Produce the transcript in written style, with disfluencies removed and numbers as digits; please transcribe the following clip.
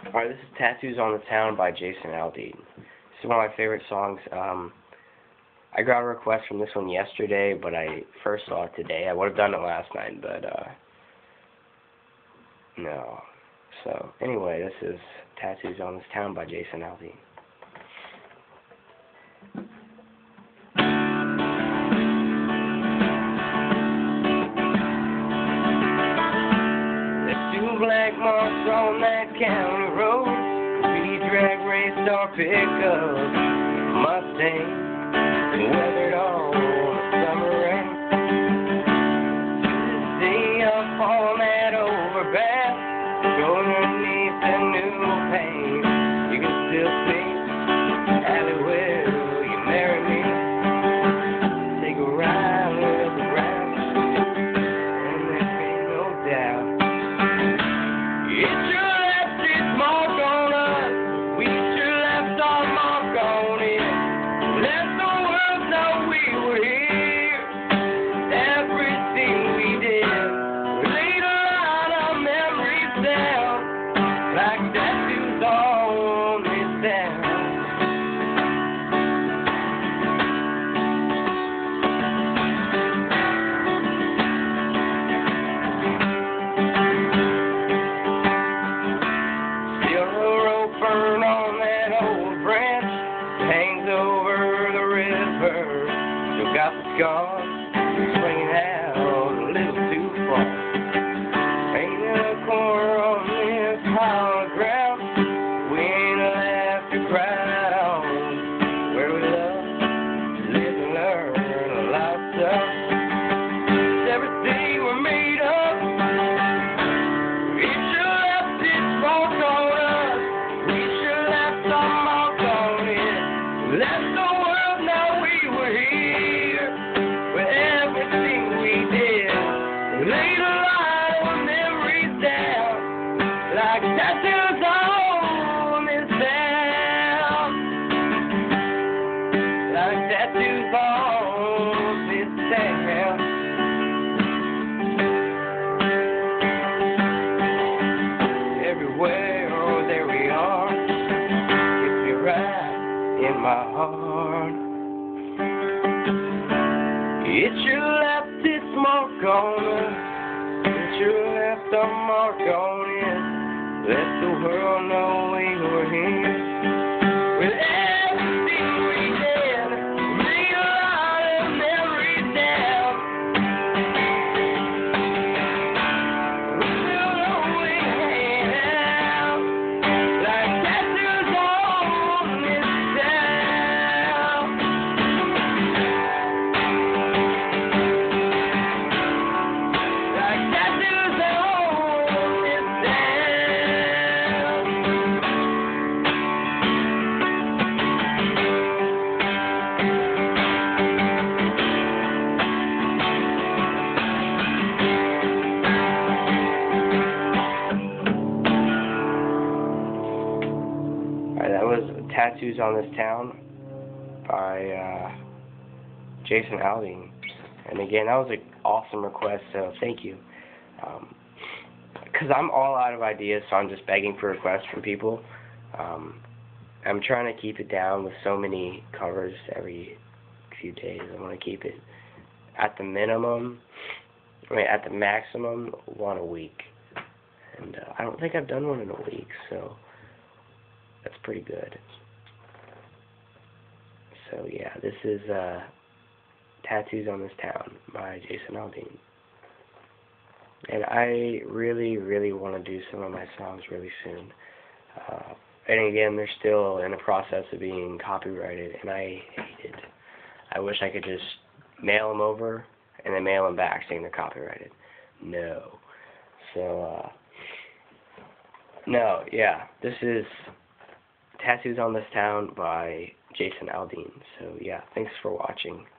Alright, this is Tattoos on the Town by Jason Aldean. This is one of my favorite songs. I got a request from this one yesterday, but I first saw it today. I would have done it last night, but, no. So, anyway, this is Tattoos on this Town by Jason Aldean. Black marks on that county road. We drag raced our pickup Mustang and weathered all the summer rain. To see up on that overpass, going underneath the new paint, you can still see Allie, will you marry me? Take a ride with the ground, and there ain't no doubt. It sure left its mark on us. We sure left our mark on it. Let the world know we were here. Everything we did, we laid a lot of memories down, like tattoos on this town. Burn on that old branch, hangs over the river. Still got the scars, swinging out a little too far. Ain't a corner on this pile of ground we ain't left to cry on. Where we love, live and learn a lot of stuff. Everything we're made of, it sure left its mark on us. Let the world know we were here with everything we did. We laid a lot of memories down, like tattoos on this town. Like tattoos on this town. Everywhere, oh, there we are. Gets me right in my heart. It sure left its mark on us. It sure left a mark on it. Let the world know we were here. With everything we did, made a lot of memories down. We still only hang out like tattoos on this town. Like tattoos on this town. Alright, that was Tattoos on This Town by Jason Aldean. And again, that was an awesome request, so thank you. Because I'm all out of ideas, so I'm just begging for requests from people. I'm trying to keep it down with so many covers every few days. I want to keep it at the minimum, at the maximum, one a week. And I don't think I've done one in a week, so that's pretty good. So yeah, this is Tattoos on This Town by Jason Aldean. And I really, really want to do some of my songs really soon. And again, they're still in the process of being copyrighted, and I hate it. I wish I could just mail them over and then mail them back saying they're copyrighted. No. So, no, yeah, this is Tattoos on This Town by Jason Aldean. So, yeah, thanks for watching.